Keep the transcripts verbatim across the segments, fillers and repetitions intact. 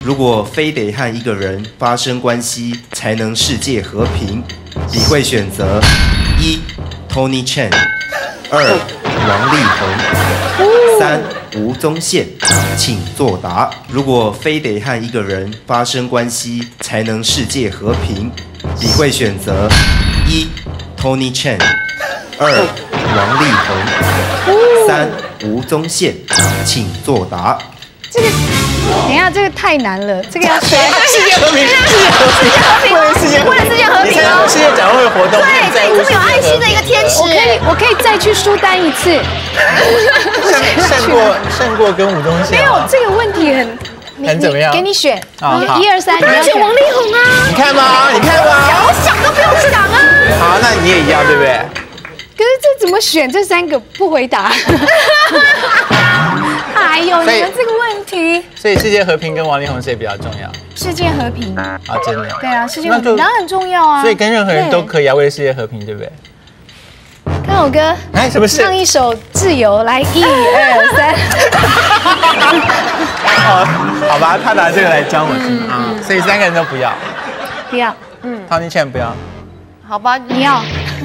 如果非得和一个人发生关系才能世界和平，你会选择一 Tony Chen， 二王力宏，三吴宗宪，请作答。如果非得和一个人发生关系才能世界和平，你会选择一 Tony Chen， 二王力宏，三吴宗宪，请作答。 这个，等一下，这个太难了，这个要选世界和平，世界和平，为了世界和平， 为了世界和平哦！ 世界展望会活动， 对对，这么有爱心的一个天使， 我可以，我可以再去书单一次。 胜胜过胜过跟吴宗宪。 没有这个问题很很怎么样？ 给你选， 啊， 一二三， 当然选王力宏啊！ 你看吗？你看吗？ 我想都不用想啊！ 好，那你也一样，对不对？ 可是这怎么选？这三个不回答。哎呦，你们这个问题。 所以世界和平跟王力宏谁比较重要？ 世界和平啊，真的。 对啊，世界和平当然很重要啊。 所以跟任何人都可以啊，为了世界和平，对不对？ 康永哥， 哎，什么事？ 唱一首《自由》，来，一二三。 好，好吧，他拿这个来教我听啊。所以三个人都不要。 不要。 嗯。Tony Chen不要。 好吧， 你要。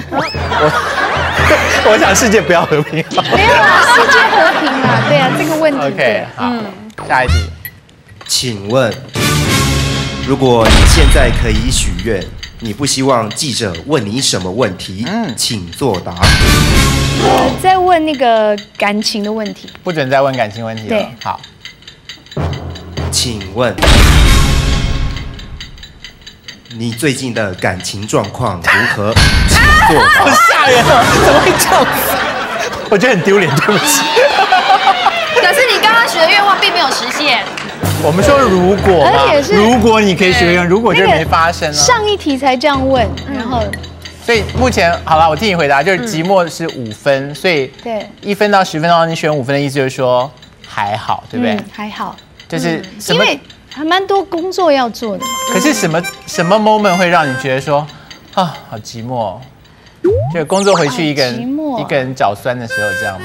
我我想世界不要和平。 没有啊，世界和平嘛，对啊，这个问题。 OK， 好，下一题。 请问，如果你现在可以许愿，你不希望记者问你什么问题？嗯，请作答。 呃，再问那个感情的问题。 不准再问感情问题了。 对， 好。 请问，你最近的感情状况如何？请作答。 好吓人啊！怎么会这样子？我觉得很丢脸，对不起。 可是你刚刚许的愿望并没有实现。 我们说如果嘛， 而且是如果你可以许愿，如果就没发生啊。 上一题才这样问，然后。 所以目前好了，我替你回答，就是寂寞是五分，所以对一分到十分钟，你选五分的意思就是说还好，对不对？ 还好， 就是什么？ 因为还蛮多工作要做的嘛。 可是什么什么 moment 会让你觉得说啊好寂寞、哦？就工作回去一个人一个人脚酸的时候，这样吗？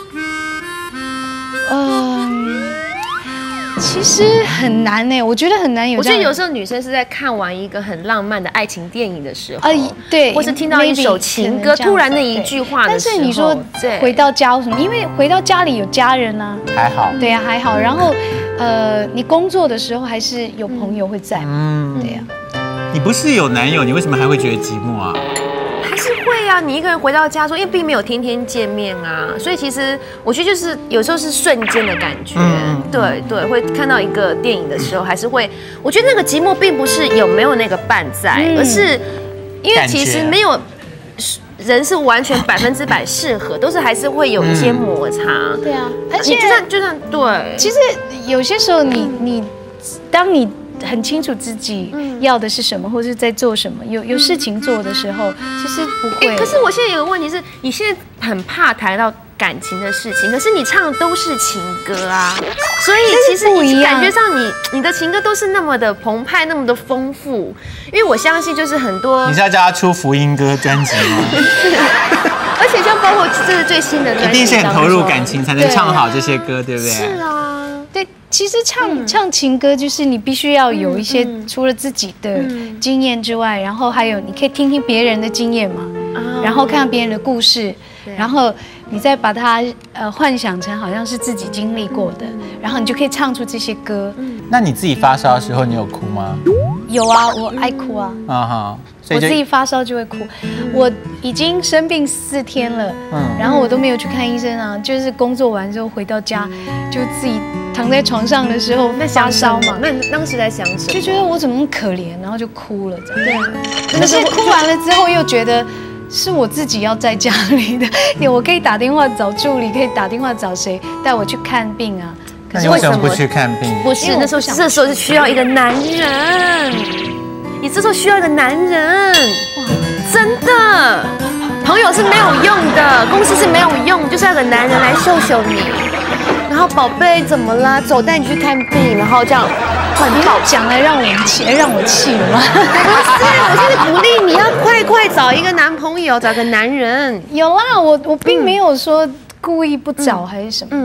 嗯，其实很难呢，我觉得很难有。 我觉得有时候女生是在看完一个很浪漫的爱情电影的时候， 啊，对， 或是听到一首情歌，突然那一句话的时候。 但是你说回到家为什么？因为回到家里有家人啊。 还好。 对呀，还好。然后，呃，你工作的时候还是有朋友会在。嗯，对呀。 你不是有男友，你为什么还会觉得寂寞啊？ 还是会啊，你一个人回到家说，因为并没有天天见面啊，所以其实我觉得就是有时候是瞬间的感觉，嗯、对对，会看到一个电影的时候，还是会，我觉得那个寂寞并不是有没有那个伴在，嗯、而是因为其实没有人是完全百分之百适合，都是还是会有一些摩擦。嗯、 对啊，而且就算就算对， 其实有些时候你你当你。很清楚自己要的是什么，或是在做什么。有有事情做的时候，其实不会。 欸、可是我现在有个问题是，你现在很怕谈到感情的事情，可是你唱的都是情歌啊，所以其实你感觉上你你的情歌都是那么的澎湃，那么的丰富。因为我相信，就是很多你是要叫他出福音歌专辑吗？ 而且像包括这是最新的专辑， 一定是很投入感情才能唱好这些歌，对不对？ 是啊。 对，其实唱、嗯、唱情歌就是你必须要有一些除了自己的经验之外，然后还有你可以听听别人的经验嘛，嗯、然后看看别人的故事，然后你再把它呃幻想成好像是自己经历过的，然后你就可以唱出这些歌。 那你自己发烧的时候，你有哭吗？ 有啊，我爱哭啊。啊哈。我自己发烧就会哭，我已经生病四天了，嗯，然后我都没有去看医生啊，就是工作完之后回到家，就自己躺在床上的时候发烧嘛。 那你当时在想什么？ 就觉得我怎么那么可怜，然后就哭了，这样。对，可是哭完了之后又觉得是我自己要在家里的，我可以打电话找助理，可以打电话找谁带我去看病啊。 可是为什么不去看病？ 不是，那时候这时候是需要一个男人。你这时候需要一个男人，真的，朋友是没有用的，公司是没有用，就是要个男人来秀秀你。然后宝贝怎么啦？走，带你去看病，然后这样。 哇，你老讲来让我气，让我气了吗？ 不是，我现在鼓励你要快快找一个男朋友，找个男人。 有啦，我我并没有说故意不找还是什么的。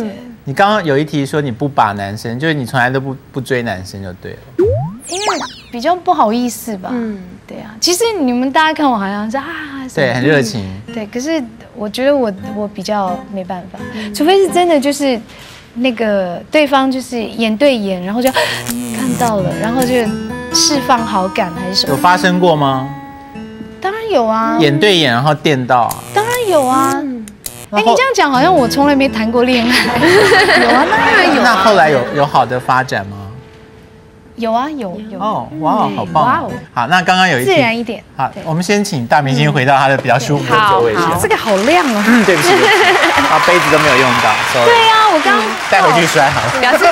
你刚刚有一题说你不把男生，就是你从来都不不追男生就对了。 因为比较不好意思吧。嗯，对啊。其实你们大家看我好像是啊， 对，很热情。 对，可是我觉得我我比较没办法，除非是真的就是那个对方就是眼对眼，然后就看到了，然后就释放好感还是什么？ 有发生过吗？ 当然有啊。 眼对眼，然后电到啊？ 当然有啊。哎，你这样讲好像我从来没谈过恋爱。有啊，当然有。 那后来有有好的发展吗？ 有啊，有有。 哦，哇，好棒！哇哦，好，那刚刚有一自然一点。 好，我们先请大明星回到他的比较舒服的座位上。 这个好亮哦。 嗯，对不起，啊，杯子都没有用到 ，sorry。 对呀，我刚带回去摔好了。 表示。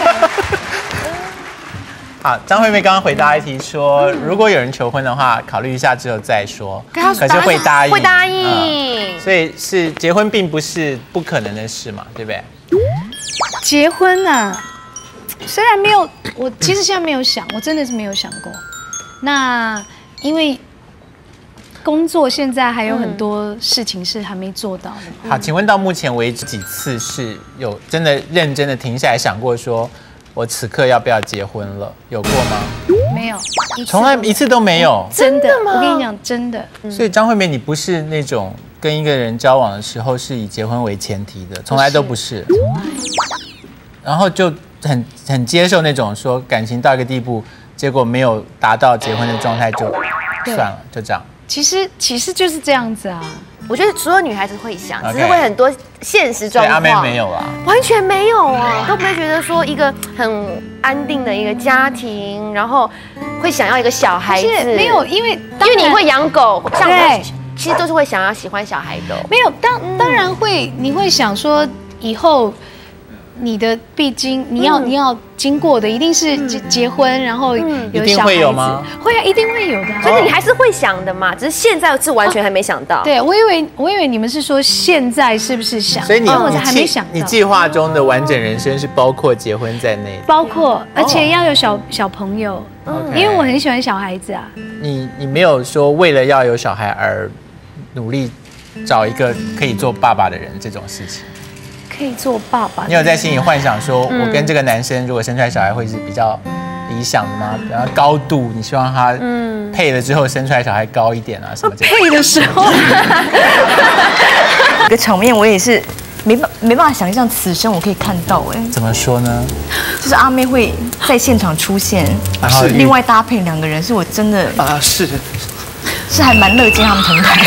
好，张惠妹刚刚回答一题说，如果有人求婚的话，考虑一下之后再说。可是会答应， 会答应。 所以是结婚并不是不可能的事嘛，对不对？ 结婚啊，虽然没有，我其实现在没有想，我真的是没有想过。那因为工作现在还有很多事情是还没做到的。 好，请问到目前为止几次是有真的认真的停下来想过说？我此刻要不要结婚了？有过吗？ 没有， 从来一次都没有。 真的吗？我跟你讲，真的。 所以张惠妹，你不是那种跟一个人交往的时候是以结婚为前提的，从来都不是。然后就很很接受那种说感情到一个地步，结果没有达到结婚的状态就算了，就这样。 其实其实就是这样子啊。 我觉得所有女孩子会想，只是会很多现实状况。 阿妹没有啊， 完全没有哦，都不会觉得说一个很安定的一个家庭，然后会想要一个小孩子。 没有，因为因为你会养狗，像我其实都是会想要喜欢小孩的。 没有，当当然会，你会想说以后。你的必经，你要、嗯、你要经过的一定是结结婚，然后有小孩子， 会有吗？ 会啊，一定会有的、啊。 所以你还是会想的嘛，只是现在是完全还没想到。 哦、对，我以为我以为你们是说现在是不是想？ 所以你、 哦、我还没想到。 你计划中的完整人生是包括结婚在内的， 包括，而且要有小小朋友，嗯，因为我很喜欢小孩子啊。 你你没有说为了要有小孩而努力找一个可以做爸爸的人这种事情。 可以做爸爸， 你有在心里幻想说，我跟这个男生如果生出来小孩会是比较理想的吗？然后高度，你希望他配了之后生出来小孩高一点啊，什么这样？ 配的时候， 这个场面我也是没办没办法想象，此生我可以看到哎。 怎么说呢？ 就是阿妹会在现场出现，然后另外搭配两个人，是我真的啊是。 是还蛮乐见他们同台，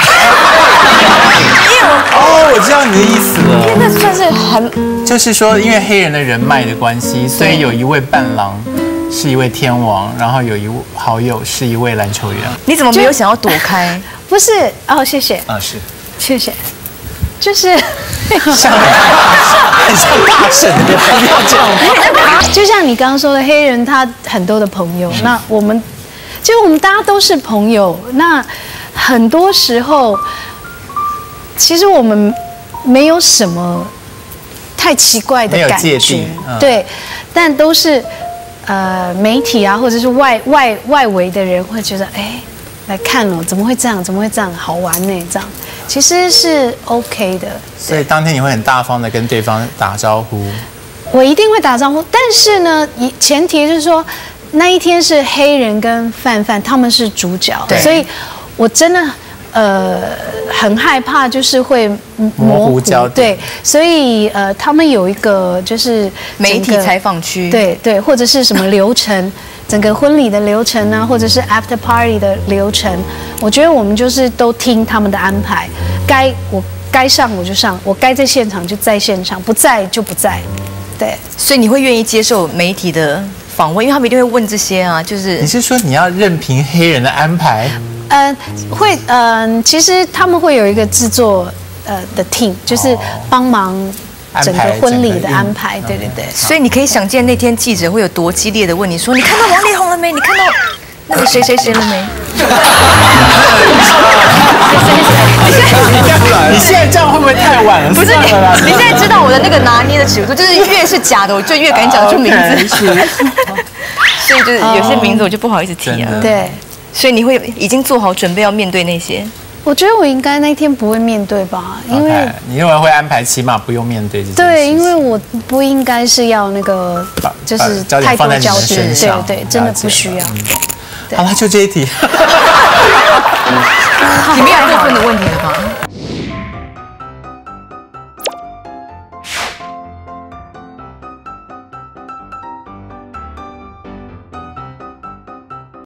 哦，我知道你的意思了。 因为那算是很， 就是说，因为黑人的人脉的关系，所以有一位伴郎是一位天王，然后有一位好友是一位篮球员。 你怎么没有想要躲开？ 不是哦，谢谢啊，是谢谢，就是像很像大婶的不要这样。 就像你刚刚说的，黑人他很多的朋友，那我们。其实我们大家都是朋友，那很多时候，其实我们没有什么太奇怪的感觉， 嗯、 对，但都是呃媒体啊，或者是外外外围的人会觉得，哎，来看了，怎么会这样？怎么会这样？好玩呢，这样其实是 OK 的。 所以当天你会很大方的跟对方打招呼。 我一定会打招呼，但是呢，前提就是说。那一天是黑人跟范范，他们是主角，所以我真的呃很害怕，就是会模糊焦点。 对，所以呃他们有一个就是媒体采访区， 对对，或者是什么流程，整个婚礼的流程啊，或者是 after party 的流程，我觉得我们就是都听他们的安排，该我该上我就上，我该在现场就在现场，不在就不在，对。 所以你会愿意接受媒体的访问，因为他们一定会问这些啊，就是你是说你要任凭黑人的安排？ 呃，会，嗯、呃，其实他们会有一个制作呃的 team， 就是帮忙整个婚礼的安排，对对对。 所以你可以想见那天记者会有多激烈的问你说，你看到王力宏了没？你看到那个谁谁谁了没？ 你现在这样会不会太晚了？ 不是，你现在知道我的那个拿捏的尺度，就是越是假的，我就越敢讲出名字。所以就是有些名字我就不好意思提啊。 对， 所以你会已经做好准备要面对那些。 我觉得我应该那天不会面对吧，因为 OK， 你认为会安排起码不用面对这件事情？ 对，因为我不应该是要那个就是太多焦点，对对，真的不需要。 好了，就这一题。 你没有过分的问题了吧？